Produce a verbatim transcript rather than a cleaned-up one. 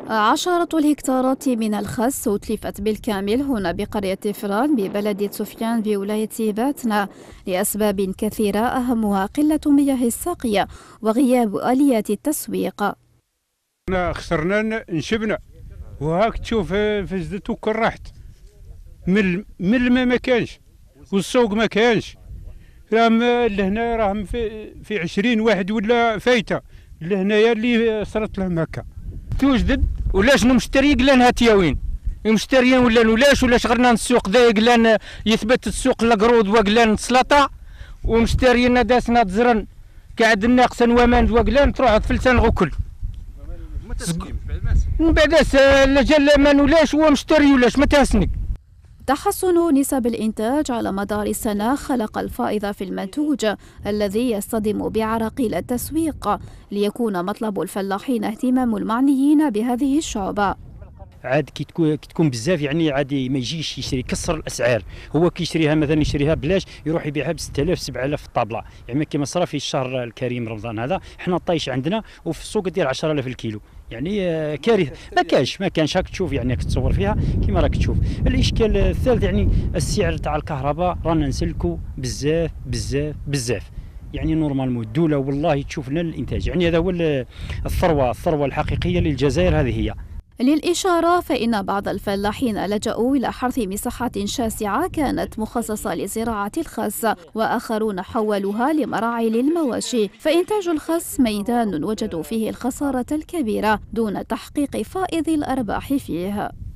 عشرة الهكتارات من الخس أتلفت بالكامل هنا بقرية فران ببلدة سفيان بولاية باتنا لأسباب كثيرة، أهمها قلة مياه الساقية وغياب آليات التسويق. خسرنا نشبنا وهاك تشوف فزدت وكل راحت من من الماء ما كانش والسوق ما كانش. راهم لهنا راهم في في عشرين واحد ولا فايته لهنايا اللي صرت لهم هكا توجد ولاش المشتري قلان هاتيا وين المشتريين ولا ولاش ولاش غرنا السوق ذا قلان يثبت السوق القرود وقلان السلطه ومشتريين داسنا تزرن قاعد الناقص ومان وقلان تروح تفلسان غكل من بعد الجل ما ولاش هو مشتري ولاش ما تهسنك. تحسن نسب الإنتاج على مدار السنة خلق الفائض في المنتوج الذي يصطدم بعراقيل التسويق، ليكون مطلب الفلاحين اهتمام المعنيين بهذه الشعبة. عاد كي تكون كي تكون بزاف يعني عادي ما يجيش يشري يكسر الاسعار، هو كيشريها مثلا يشريها بلاش يروح يبيعها ب ستة آلاف سبعة آلاف في الطابله، يعني كما صرا في الشهر الكريم رمضان هذا حنا طايش عندنا وفي السوق ديال عشرة آلاف الكيلو، يعني كارثه ما كانش ما كانش هاك تشوف يعني راك تصور فيها كما راك تشوف. الاشكال الثالث يعني السعر تاع الكهرباء رانا نسلكوا بزاف بزاف بزاف، يعني نورمالمون الدوله والله تشوف لنا الانتاج، يعني هذا هو الثروه الثروه الحقيقيه للجزائر هذه هي. للإشارة فإن بعض الفلاحين لجأوا إلى حرث مساحات شاسعة كانت مخصصة لزراعة الخس، وآخرون حولوها لمراعي للمواشي، فإنتاج الخس ميدان وجدوا فيه الخسارة الكبيرة دون تحقيق فائض الأرباح فيه.